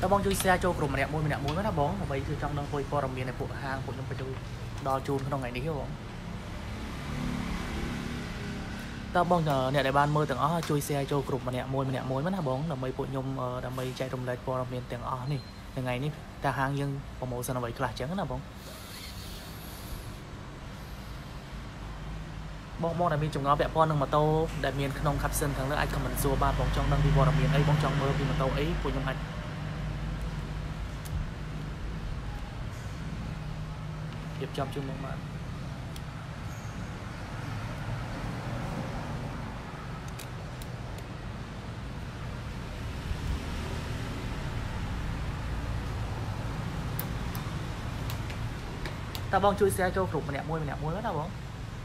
tao bong chui xe cho gồm mẹ môi nó bóng mà bây giờ trong đang quay po miền này bộ hàng bộ nhung phải chui đo chun không ngày đi hiểu không tao bong nhờ nè đại ban mơ từng ó chui xe cho gồm mẹ môi nó bóng là mấy bộ nhung là mấy chạy trong lại po miền từng ó này từng ngày ní ta hàng nhưng còn một sao vậy là trắng nó bóng bong này mình chúng nó vẽ po nâng mà tao đại miền không khắp sân thằng nữa ai comment xua ba bóng trong đang đi po miền ấy bóng trong mơ vì mà tao ấy của nhung anh điệp trong chung mong bạn ta bong chui xe cho rụt mẹ môi hết đâu bóng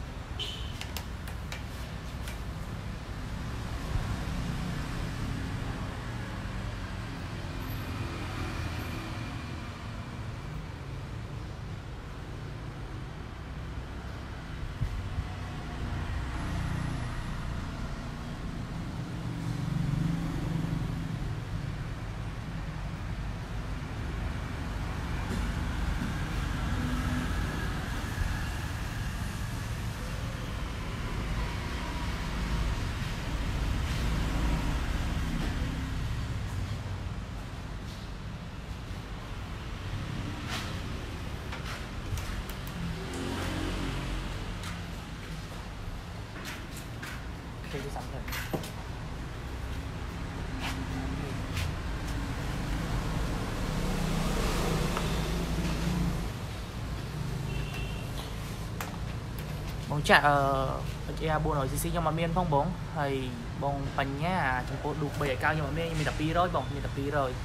bóng chạy ở buồn ở xí nhưng mà miên phong bóng hay bóng bánh nhá chúng tôi đục bể cao nhưng mà mình đập pi rồi bóng mình đập pi rồi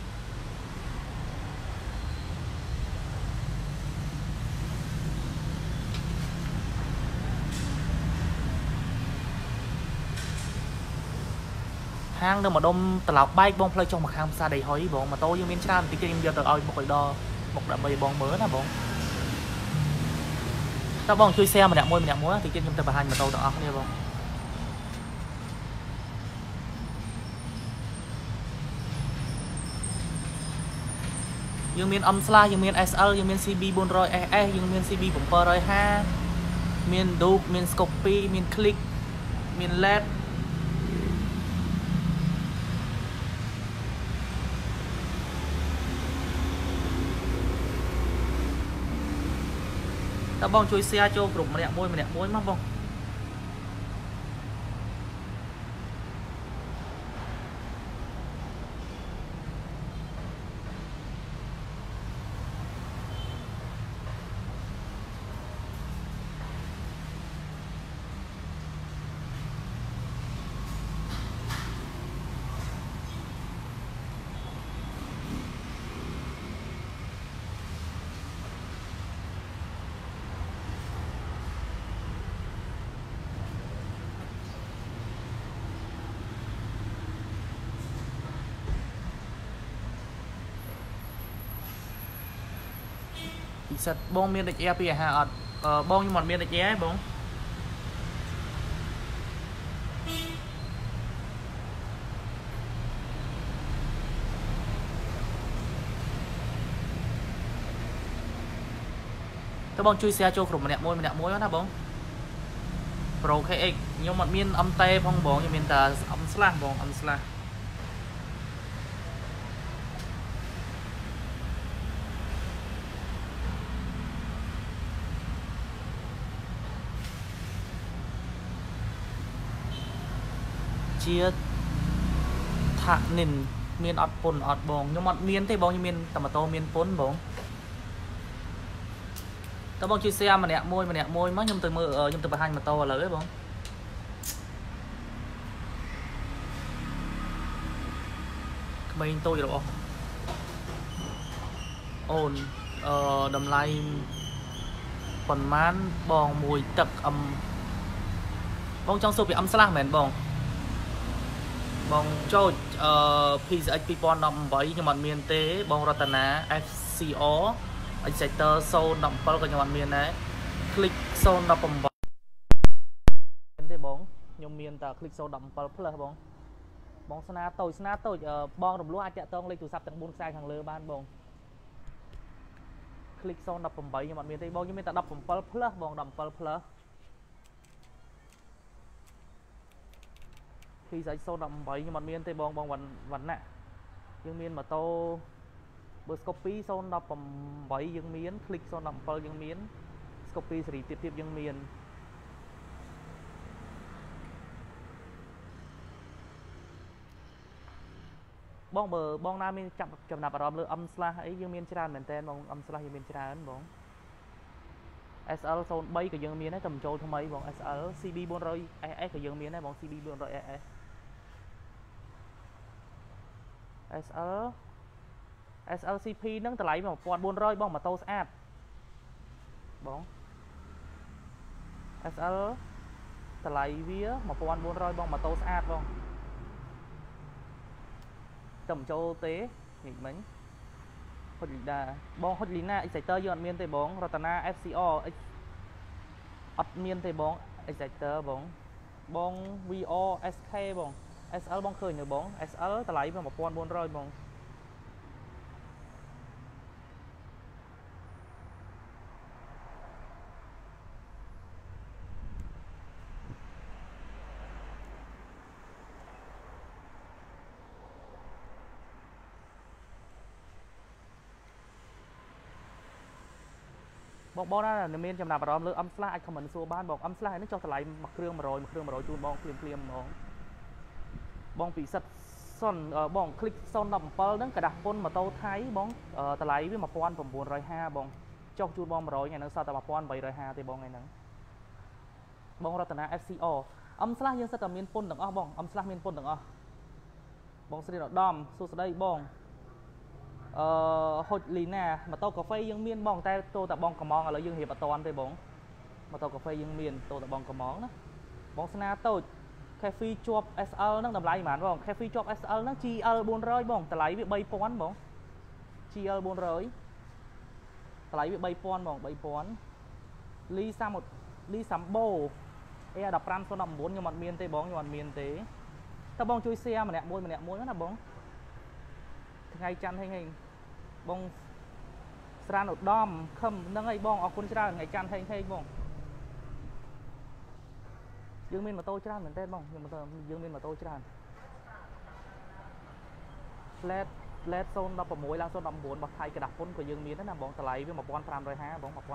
hang đâu mà đông tờ lọc bay bóng play trong một hang xa đầy hói bóng mà tôi như miên chan thì giờ tờ ơi một cái đo một đợt bầy bóng mới là bóng tao bong chui xe mà đẹp môi thì trên trong tập hành mà tao đó không bong dương miền âm slide dương miền SL dương miền CB 400 ES dương miền CB 700 miền dupe miền scopy miền click miền led tao bong chui xe cho group mà đẹp môi mắt bong sạch bong miền đại pi hà bong nhưng mà miền đại ché bong tao bong chui xe cho group mà đẹp môi đó bong pro KX nhưng mà miền âm tây phong bong nhưng miền ta âm slash bong âm slash chia thạ nền miền ọt pồn ọt bong nhưng mà miền thì bong như miền tầm to miền pồn bong tao bong chui xe mà đẹp môi mất nhưng từ mưa nhưng từ bà hành mà to là lớn bong mình tôi rồi ồn đầm lay còn mán bong mùi tập âm bong trong số bị âm slang mền bong bong cho PHP pon nằm vậy nhưng mà miền tế bong Ratana FCO Exciter Soul nằm bao cái nhưng mà miền đấy click Soul nằm vậy tế bong nhưng miền ta click Soul nằm bao là bong បងស្នាតូចបងរំលោះអាចតាក់ទងលេខទូរស័ព្ទទាំង4ខ្សែខាងលើបានបងคลิก 018 ខ្ញុំអត់មានទេបងខ្ញុំមានតែ17 plus បង17 plus ពីស្អី 018 ខ្ញុំអត់មានទេបងវណ្ណៈយើងមានម៉ូតូបើ Scoopy 018 យើងមាន Click 017 យើងមាន Scoopy សេរីទៀតយើងមានបងបើបងណាមានចាប់ចំណាប់អារម្មណ៍លើ M/ អីយើងមានច្រើនមែនតើបង M/ យើងមានច្រើនបង SL 03ក៏យើងមានដែរតែបញ្ចូលថ្មីបង SL CB 400SS ក៏យើងមានដែរបង CB 400SS SLCP ហ្នឹងតម្លៃ1400បងម៉ូតូស្អាតបង SL តម្លៃវា1400បងម៉ូតូស្អាតបងតែបញ្ចូលទេនិយាយមិញហុចលីដាបងហុចលីណា Exciter យើងអត់មានទេបងរតនា FCR អត់មានទេបង Exciter បង VR SK បង SL បងឃើញទេបង SL តម្លៃវា1400បងបងណាមានចំណាប់អារម្មណ៍លើ M/ អាច comment សួរបានបង M/ នេះចុះតម្លៃមួយគ្រឿង100ជូនបងភ្លាមហ្មងបងពិសិដ្ឋសុនបង click 017ហ្នឹងกระดาษពុនម៉ូតូថៃបងតម្លៃវា1950បងចុះជូនបង100ថ្ងៃហ្នឹងសល់តែ1850ទេបងថ្ងៃហ្នឹងបងរតនា FCR M/ យើងសិតតែមានពុនទាំងអស់បង M/ មានពុនទាំងអស់បងស្រីរដំសួស្ដីបងហុចលីណាម៉ូតូកាហ្វេយើងមានបងតែតោតែបងកំងឥឡូវយើងរៀបអត់តាន់ទេបងម៉ូតូកាហ្វេយើងមានតោតែបងកំងណាបងស្នាតូច Cafe ជាប់ SL ហ្នឹងតម្លៃប៉ុន្មានបង Cafe ជាប់ SL ហ្នឹង GL 400បងតម្លៃវា3000បង GL 400តម្លៃវា3000បង3000លីសាំបូ Air 15 019ខ្ញុំអត់មានទេបងខ្ញុំអត់មានទេតើបងជួយ share ម្នាក់មួយណាបងថ្ងៃច័ន្ទហេងបងស្រានឧត្តមខឹមហ្នឹងហើយបងអរគុណច្រើនថ្ងៃច័ន្ទហេងបងយើងមានម៉ូតូច្រើនមែនទេបងយើងមានម៉ូតូច្រើន flat 016ឡើង019របស់ថៃกระดาษពុនក៏យើងមានដែរណាបងតម្លៃវា1550បង1550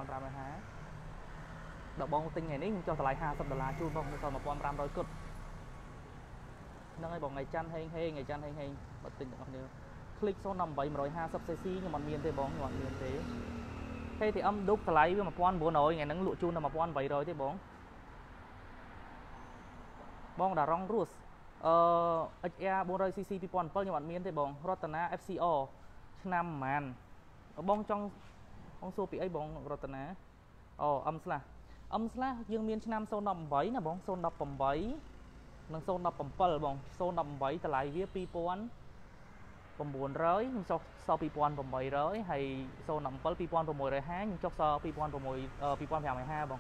ដល់បងទិញថ្ងៃនេះខ្ញុំចុះតម្លៃ$50ជូនបងសល់1500គត់ហ្នឹងហើយបងថ្ងៃច័ន្ទហេងបើទិញទាំងអស់គ្នាClick 018 150cc ខ្ញុំអត់មានទេបងខ្ញុំអត់មានទេ KTM ឌុបតម្លៃវា1900ថ្ងៃហ្នឹងលក់ជូនតែ1800ទេបងដារ៉ង់រស់XR 400cc 2007ខ្ញុំអត់មានទេបងរតនា FCR ឆ្នាំប្រហែលបងចង់បងសួរពីអីបងរតនាM/ យើងមានឆ្នាំ018ណាបង018និង017បង018តម្លៃវា2900ខ្ញុំចុះសល់2800ហើយ017 2650ខ្ញុំចុះសល់2550បង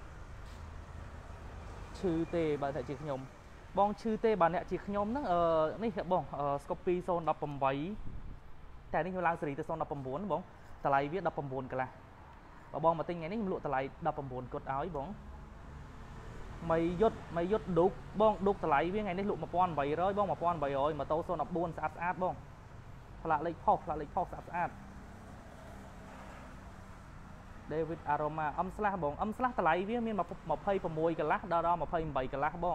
ឈឺទេបើតែជាខ្ញុំបងឈឺទេបើអ្នកជាខ្ញុំហ្នឹងនេះបង Scoopy 018តែនេះខ្ញុំឡើងសេរីទៅ019បងតម្លៃវា19កន្លះបើបងមកទិញថ្ងៃនេះខ្ញុំលក់តម្លៃ19គត់ឲ្យបងមីយុទ្ធឌុកបងឌុកតម្លៃវាថ្ងៃនេះលក់1800បង1800ម៉ូតូ014ស្អាតបងផ្លាកលេខផុសស្អាត David Aroma M/ បង M/ តម្លៃវាមាន26កន្លះដល់28កន្លះបង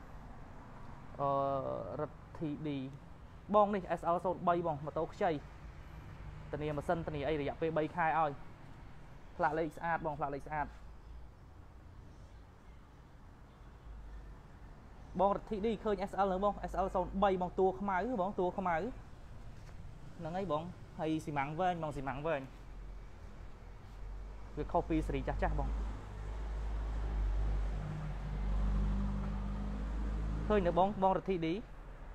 រត់ TD បងនេះ SL 03បងម៉ូតូខ្ចីធានាម៉ាស៊ីនធានាអីរយៈពេល3ខែឲ្យផ្លាកលេខស្អាតបងផ្លាកលេខស្អាតបងរត់ TD ឃើញ SL ហ្នឹងបង SL 03បងតួខ្មៅបងតួខ្មៅហ្នឹងហើយបងហើយស៊ីម៉ាំងវែងបងស៊ីម៉ាំងវែងវាខុសពីសេរីចាស់បងឃើញនៅបងរទ្ធីឌី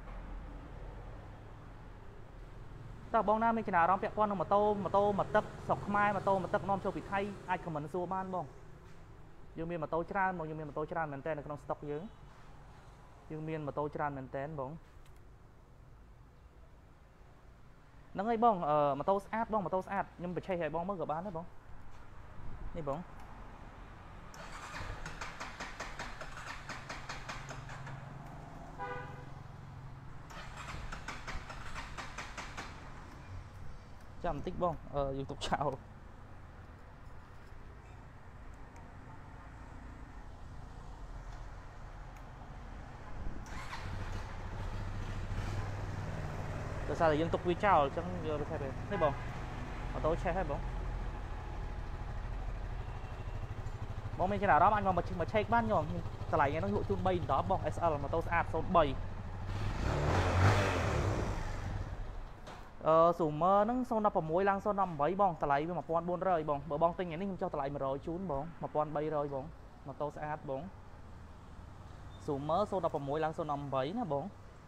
តើបងណាមានចំណារអារម្មណ៍ពាក់ព័ន្ធនឹងម៉ូតូមកទឹកស្រុកខ្មែរម៉ូតូមកទឹកនាំចូលពីថៃអាច comment សួរបានបងយើងមានម៉ូតូច្រើនបងយើងមានម៉ូតូច្រើនមែនតើនៅក្នុងស្តុកយើងមានម៉ូតូច្រើនមែនតើបង nâng ấy bong mà tô sát bong mà tô sát nhưng mà chơi hay bong mới gỡ bán đấy bong đi bong chăm tích bong YouTube chào tại sao là dân tục quy chào chẳng giờ thay về thấy bong mà tôi chơi hay bong bong mình trên nào đó anh mà chơi bán nhom tại lại nghe nó lụi chun bay đó bong SL mà tôi sát số 3สูงเมื่อนั่งโซนดับผมมวยล่างโซนดำใบบองตะไลไปมาปอนบนเลยบองบองติงอย่างนี้ผมเจ้าตะไลมาเลยชุนบองมาปอนใบเลยบองมาโตสะอาดบองสูงเมื่อโซนดับผมมวยล่างโซนดำใบนะบอง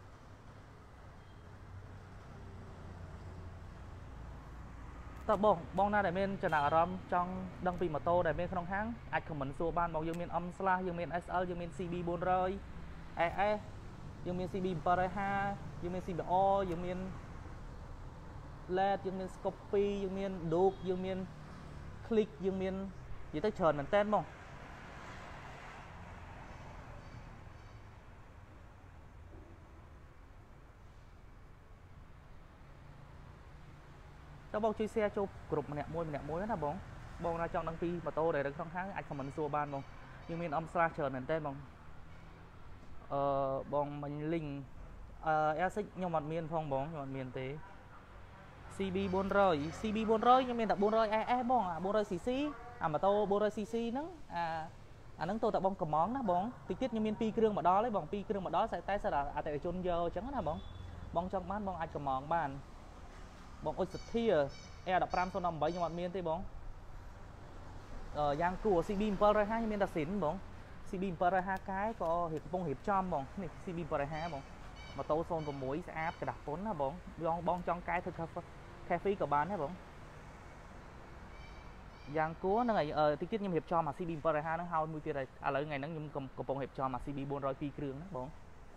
แต่บองน่าได้เมนจะหนาอารมณ์จังดังปีมาโตได้เมนขนมห้างอาจขมันซัวบ้านบองยังเมนอัมสลายังเมน SL ยังเมน CB บนเลยยังเมน CB ปาร์ห้ายังเมน CB ยังเมนแลดยังมีสกอปปี้ยังมีดูกยังมีคลิกยังมีgì tới trần mình tên không tao bong chơi xe cho group mình nẹt môi đó bong ra trong đăng ký mà tô để được không tháng anh không mình xua ban bong nhưng miền âm xa trần mình tên bong bong mình link xích nhưng mặt miền phong bong nhưng mặt miền tế CB 400 CB 400nhưng mình tập 400 bong 400cc mà tô 400cc nó nó tôi tập bong cầm món đó bong tiết nhưng mình pi kêu mà đó lấy bong pi kêu mà đó sẽ tay sẽ là tại chôn vô trắng là bong trong mát bong ai cầm món bàn bong ôi sụt thia đập ram số 57 nhưng mà miền tây bong giang của CB 402 nhưng mình đặt xỉn bong CB 402 cái có hiệp bong hiệp trong bong này CB 402 bong mà tô xôn vào mũi sẽ áp cái đặt vốn là bong trong cái thực khe phí của bán đấy bóng giang cúa nó ngày tiết nhâm hiệp cho mà CB 402 nó hao nuôi tiền này lấy ngày nó nhâm cầm bông hiệp cho mà CB 400 pi kêu đó bóng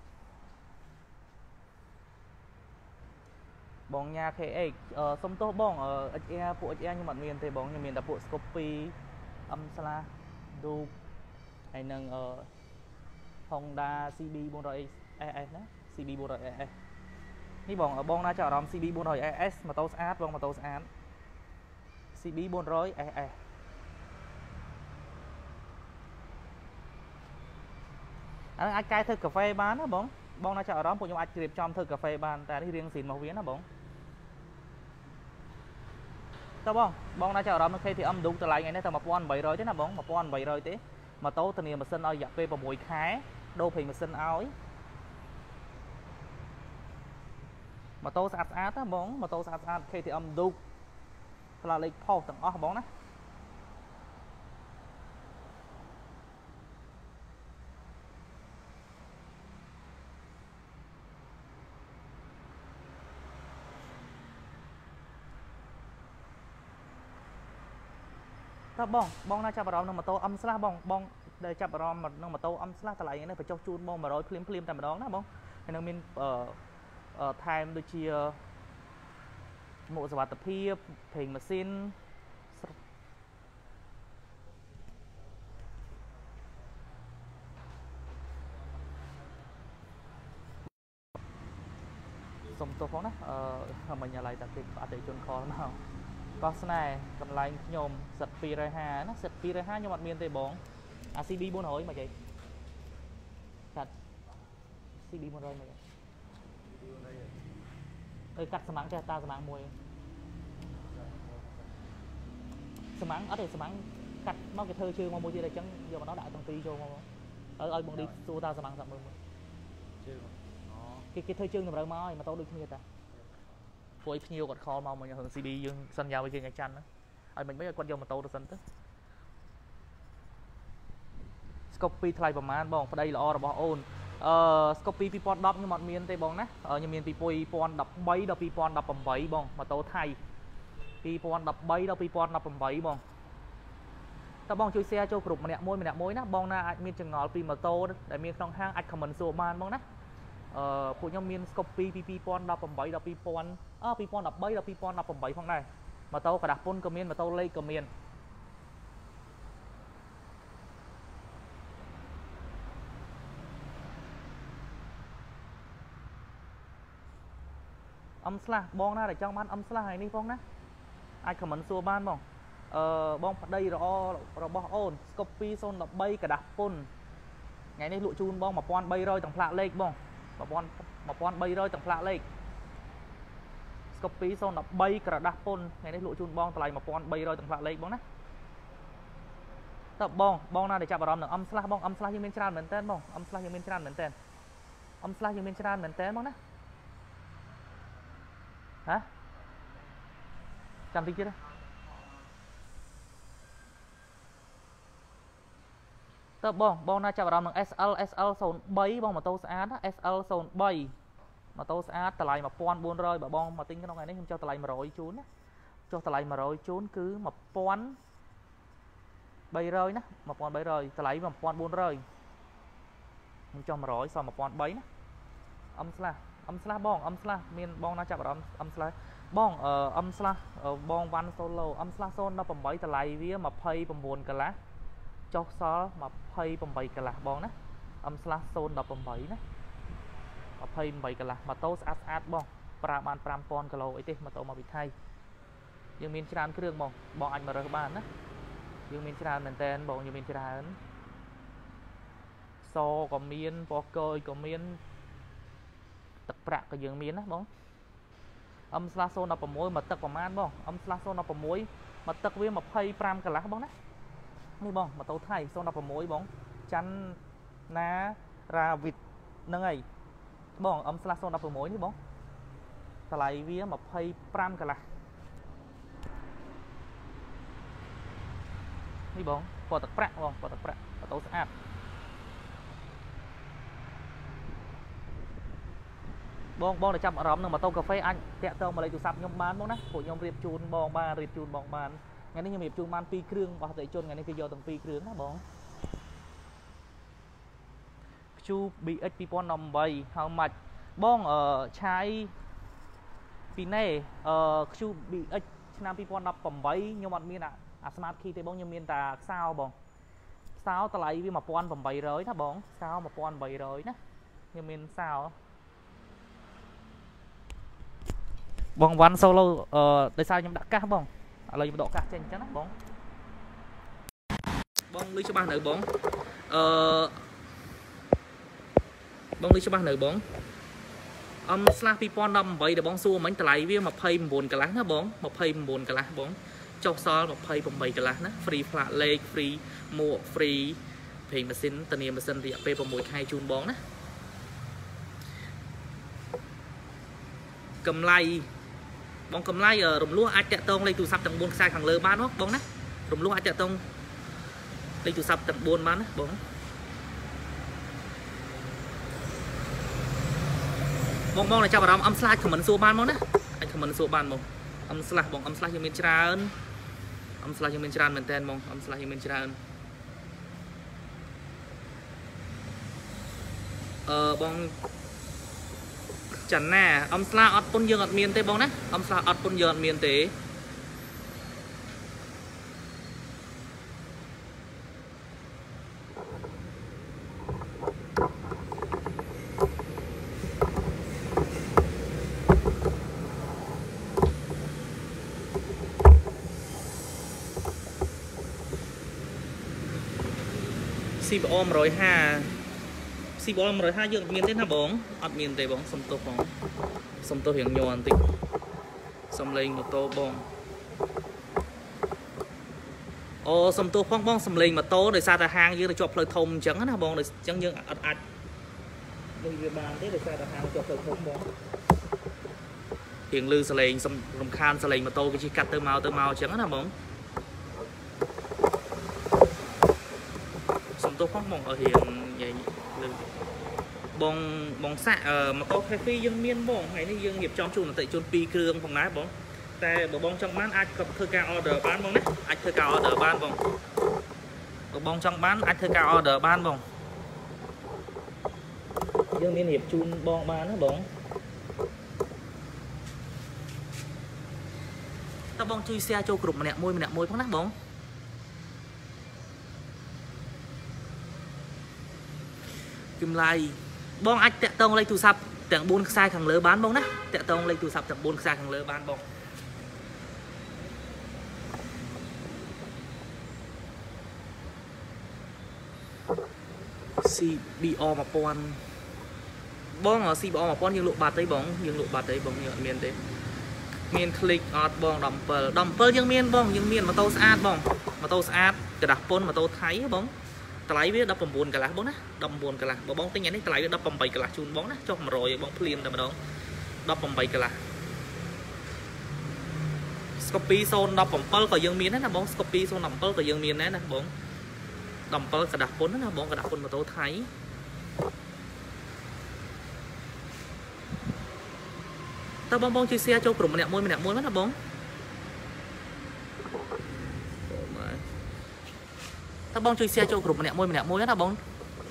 bóng nhà khe sông tô bóng phụ nhưng mà miền tây bóng như miền đập bộ Scoopy âm sala du hay nâng Honda CB 400 đó CB 400 นี่บองบองน่าจะรอม CB 400 AS มาโตสอาร์ตบองมาโตสอาร์ต CB 400 AS อันนั้นអាចកែធ្វើកាហ្វេបានណាបងน่าจะអារម្មណ៍ពួកខ្ញុំអាចជ្រាបចំធ្វើកាហ្វេបានតែនេះរៀងស៊ីនមកវាណាបងតើបងน่าจะអារម្មណ៍នឹង KTM ឌុកតម្លៃថ្ងៃនេះតែ 1800 ទេណាបង 1800 ទេម៉ូតូធានាម៉ាស៊ីនឲ្យរយៈពេល 6 ខែដូរប្រេងម៉ាស៊ីនឲ្យម៉ូតូស្អាតណាបងម៉ូតូស្អាត KTM ឌុកផ្លាកលេខផុសទាំងអស់បងណាតើបងណាចាប់អារម្មណ៍នឹងម៉ូតូអឹមស្លាស់បងដែលចាប់អារម្មណ៍នឹងម៉ូតូអឹមស្លាស់តម្លៃនេះបញ្ចុះជូនបង100ភ្លាមតែម្ដងណាបងហើយនឹងមានថែមដូចជាមួកសុវត្ថិភាពប្រេងម៉ាស៊ីនសុំទោសផងណាមិញឥឡូវតែគេអតិថិជនខលមកកោះស្នេហ៍កន្លែងខ្ញុំសិត250ណាសិត250ខ្ញុំអត់មានទេបងអា CB 400មកចៃកាត់ CB 400មកចៃកាត់ស្មាំងចេះតាស្មាំងមួយស្មាំងអត់ទេស្មាំងកាត់មកគេធ្វើជើងមកមួយទៀតអញ្ចឹងយកមកដាក់ទាំងពីរចូលមកឲ្យបងឌីសួរតាស្មាំងសាក់មើលមើលជើងគេធ្វើជើងតម្រូវមកឲ្យម៉ូតូដូចគ្នាតាពួកឲ្យភ្ញៀវគាត់ខលមករឿង CB យើងសន្យាvớiគេញ៉ាំច័ន្ទឲ្យមិនឲ្យគាត់យកម៉ូតូទៅសិនទៅស្កូពីថ្លៃប្រហែលបងប្តីល្អរបស់អូនស្កូពី2010ខ្ញុំអត់មានទេបងណាខ្ញុំមានពី2013ដល់2018បងម៉ូតូថៃ2013ដល់2018បងតើបងជួយ share ចូលក្រុមម្នាក់មួយណាបងណាអាចមានចងល់ពីម៉ូតូដែលមានក្នុងហាងអាច comment សួរបានបងណាពួកខ្ញុំមាន Scorpio ពី2018 ដល់2000 2013 ដល់2018ផងដែរម៉ូតូกระดาษពុនក៏មានម៉ូតូលេខក៏មានអឹមស្លាស់បងណាដែលចង់បានអឹមស្លាស់ហើយនេះផងណាអាច comment សួរបានបងបងប្តីល្អរបស់អូន Scorpio 013กระดาษពុនថ្ងៃនេះលក់ជូនបង 1300ទាំងផ្លាកលេខបង 1300ទាំងផ្លាកលេខ Scorpio 013กระดาษពុនថ្ងៃនេះលក់ជូនបងតម្លៃ 1300ទាំងផ្លាកលេខបងណាតើបងណាដែលចាប់អារម្មណ៍នឹងអឹមស្លាស់បងអឹមស្លាស់យើងមានច្រើនមែនតើបងអឹមស្លាស់យើងមានច្រើនមែនតើអឹមស្លាស់យើងមានច្រើនមែនតើបងណាហ៎ចាំតិចទៀតតើបងណាចាប់អារម្មណ៍នឹង SL 03បងម៉ូតូស្អាត SL 03ម៉ូតូស្អាតតម្លៃ 1400បើបងមកទិញក្នុងថ្ងៃនេះខ្ញុំចុះតម្លៃ100ជូនណាចុះតម្លៃ100ជូនគឺ 1300ណា1300តម្លៃ 1400ខ្ញុំចុះ100សល់1300ណាអឹមស្លាស់បងអឹមស្លាស់មានបងណាចាប់អារម្មណ៍អឹមស្លាស់បងអឹមស្លាស់បងវ៉ាន់សូឡូអឹមស្លាស់018តម្លៃវា29កន្លះចុះសល់28កន្លះបងណាអឹមស្លាស់018ណា28កន្លះម៉ូតូស្អាតបងប្រើបាន 5000 គីឡូអីទេម៉ូតូមកពីថៃយើងមានច្រើនគ្រឿងបងអាចមករើសបានណាយើងមានច្រើនមែនតើបងយើងមានច្រើនសក៏មានពណ៌កយក៏មានទឹកប្រាក់ក៏យើងមានណាបងអឹមស្លាស់016មកទឹកប្រមាណបងអឹមស្លាស់016មកទឹកវា25កន្លះបងណានេះបងម៉ូតូថៃ016បងច័ន្ទណារ៉ាវីតហ្នឹងហើយបងអឹមស្លាស់016នេះបងតម្លៃវា25កន្លះនេះបងពណ៌ទឹកប្រាក់បងពណ៌ទឹកប្រាក់ម៉ូតូស្អាតបងដែលចាប់អារម្មណ៍នឹងម៉ូតូកាហ្វេអាចតាក់ទងមកលេខទូរស័ព្ទខ្ញុំបានបងណាពួកខ្ញុំរៀបជូនបងបានរៀបជូនបងបានថ្ងៃនេះខ្ញុំរៀបជូនបាន2គ្រឿងរបស់អតិថិជនថ្ងៃនេះគេយកទាំង2គ្រឿងណាបង Q BX 2018 how much បងឆាយពីណេQ BX ឆ្នាំ2018ខ្ញុំអត់មានអា smart key ទេបងខ្ញុំមានតែខ្សោបងខ្សោតម្លៃវា 1800 ណាបងខ្សោ 1800 ណាខ្ញុំមានខ្សោបងវ៉ាន់សូឡូដោយសារខ្ញុំដាក់កាសបងឥឡូវខ្ញុំដកកាសចេញអញ្ចឹងណាបងលឺច្បាស់នៅបងបងលឺច្បាស់នៅបងអឹមស្លាស់2018ដែលបងសួរមិញតម្លៃវា29កន្លះណាបង29កន្លះបងចុះសល់28កន្លះណា free ផ្លាកលេខ free មួក free ប្រេងម៉ាស៊ីនធានាម៉ាស៊ីនរយៈពេល6ខែជូនបងណាកម្លៃបងកម្លៃរំលោះអាចតាក់ទងលេខទូរស័ព្ទទាំង4ខ្សែខាងលើបានបងណារំលោះអាចតាក់ទងលេខទូរស័ព្ទទាំង4បានណាបងដែលចាប់អារម្មណ៍អឹមស្លាស់ខមមិនសួរបានមកណាអាចខមមិនសួរបានមកអឹមស្លាស់បងអឹមស្លាស់យើងមានច្រើនអឹមស្លាស់យើងមានច្រើនមែនតើបងអឹមស្លាស់យើងមានច្រើនបងចាន់ណាអឹមស្លាស់អត់ពុនយើងអត់មានទេបងណាអឹមស្លាស់អត់ពុនយើងអត់មានទេCBO 150 CBO 150យើងអត់មានទេណាបងអត់មានទេបងសុំទោសបងសុំទោសរៀងញ័របន្តិចសុំលេងម៉ូតូបងអូសុំទោសផងបងសុំលេងម៉ូតូដោយសារតែហាងយើងទៅជាប់ផ្លូវធំអញ្ចឹងណាបងអញ្ចឹងយើងអត់អាចលេងវាបានទេដោយសារតែហាងជាប់ផ្លូវធំបងរៀងលឺសលេងសុំរំខានសលេងម៉ូតូវាជិះកាត់ទៅមកអញ្ចឹងណាបងសុំទោសផងបងរៀងនិយាយលើបងសាក់ម៉ូតូ Heavy យើងមានបងថ្ងៃនេះយើងរៀបចំជូនអតិថិជន2គ្រឿងផងដែរបងតែបើបងចង់បានអាចធ្វើការ order បានបងណាអាចធ្វើការ order បានបងបើបងចង់បានអាចធ្វើការ order បានបងយ dương miên hiệp chun bong ba nó bóng ta bong chui xe châu cụp mà nẹt môi phong nát bóng kim lai bong ách tẹt tông lấy tủ sập tẹt 4 sai thằng lỡ bán bóng nè tẹt tông lấy tủ sập tẹt 4 sai thằng lỡ bán bóng CBO mà pon bong ở CBO mà pon dương lộ bạt đấy bóng dương lộ bạt đấy bóng như miền đấy miền click ọt bong dumper dương miền mà tô sát bong mà tô sát cái đặc pon mà tô thấy bóng tay biết đập buồn cả lá bóng á đập buồn cả lá bóng tính nhảy đấy tay biết đập bầm bầy cả lá chun bóng á cho mà rồi bóng phim tầm đó đập bầm bầy cả lá Scoopy zone đập bầm pơ của dương miền đấy là bóng Scoopy zone đập pơ của dương miền đấy nè bóng đập pơ cả đặc pon đó là bóng cả đặc pon mà tô thấy tao bong chơi xe cho cụm mà nẹt môi mất là bóng tao bong chơi xe cho cụm mà nẹt môi mất là bóng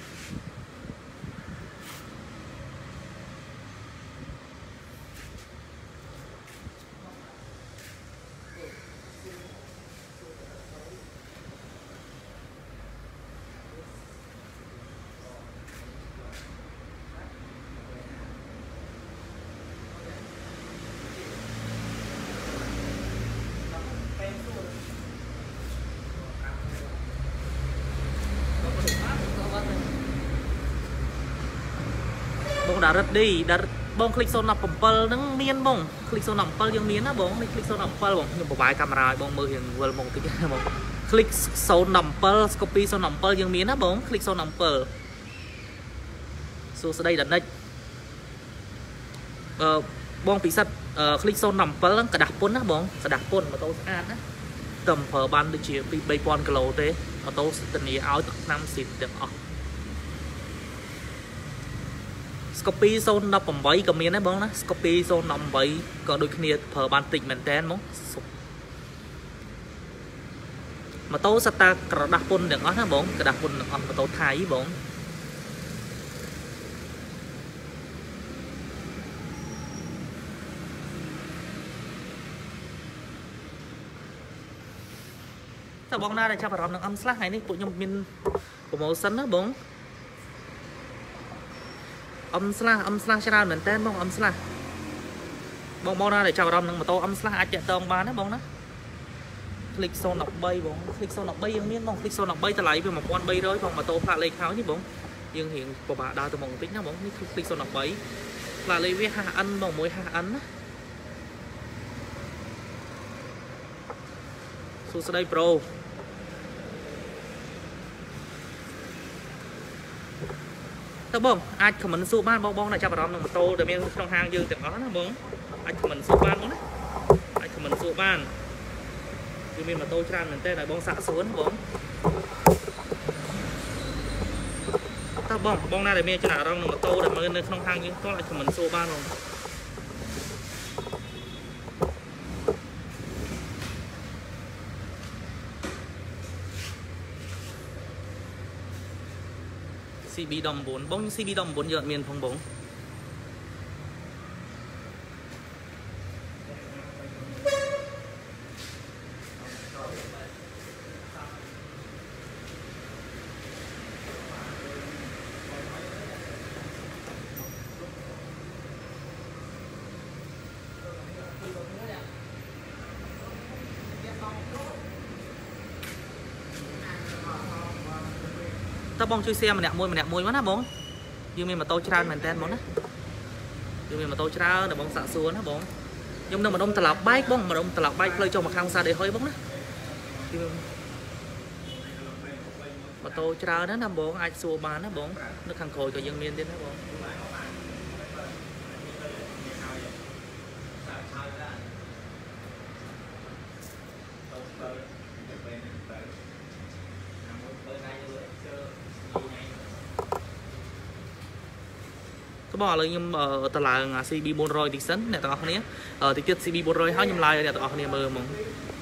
bóng đã rất đi đã bóng click số nằm pal nâng miên bóng click số nằm pal dương miên á bóng click số nằm pal bóng nhưng một bài camera bóng mơ hiện vừa một cái bóng click số nằm pal copy số nằm pal dương miên á bóng click số nằm pal số đây đặt đây bóng bị sắt click số nằm pal cả đặt pôn á bóng cả đặt pôn mà tôi ăn á tầm phở ban được chỉ bị bay pon kilo thế mà tôi tình ý áo tận 5 xịt được Scoopy zone 18 ក៏មានដែរបងណា Scoopy zone 18ក៏ដូចគ្នាប្រើបានតិចមែនតើហ្មងម៉ូតូសតាក្រដាស់ពុនទាំងអស់ណាបងក្រដាស់ពុនទាំងអស់ម៉ូតូថៃបងតើបងណាដែលចាប់អារម្មណ៍នឹងអំស្លាស់ថ្ងៃនេះពួកខ្ញុំមាន promotion ណាបងâm slashច្រើនមែនតើបងâm slash បងណាដែលចាប់អារម្មណ៍នឹងម៉ូតូ âm slash អាចតាក់ទងបានណាបងណា click zone 13បង click zone 13យើងមានបង click zone 13តម្លៃវា 1300 បងម៉ូតូផ្លាកលេខហើយនេះបងយើងរៀងពិបាកដើរទៅមកបន្តិចណាបងនេះ click zone 13ផ្លាកលេខវា HN បងមួយ HN ណាសួស្ដី Proតើបងអាច comment សួរបានបងដែលចាប់អារម្មណ៍នឹងម៉ូតូដែលមានក្នុងហាងយើងទាំងអស់ណាបងអាច comment សួរបានបងណាអាច comment សួរបានគឺមានម៉ូតូច្រើនមែនតើឲ្យបងសាកសួរណាបងតើបងណាដែលមានចំណាប់អារម្មណ៍នឹងម៉ូតូដែលមើលនៅក្នុងហាងយើងផ្ទាល់អាច comment សួរបានបង CB 19បង CB 19យកអត់មានផងបងតើបងជួយ share ម្នាក់មួយមកណាបងយើងមានម៉ូតូច្រើនមែនតើបងណាយើងមានម៉ូតូច្រើនដែលបងសាក់សួរណាបងខ្ញុំនឹងម្ដុំត្រឡប់បែកបងម្ដុំត្រឡប់បែកផ្លូវចុះមកខាងផ្សារដេហុយបងណាម៉ូតូច្រើនណាបងអាចសួរបានណាបងនៅខាងក្រោយក៏យើងមានទៀតណាបង ก็บอกเลยยังตลาด CB 400 ติดเส้นเนี่ยต่างกันนี้ติด CB 400 เขายังไล่เนี่ยต่างกันนี้มือมึง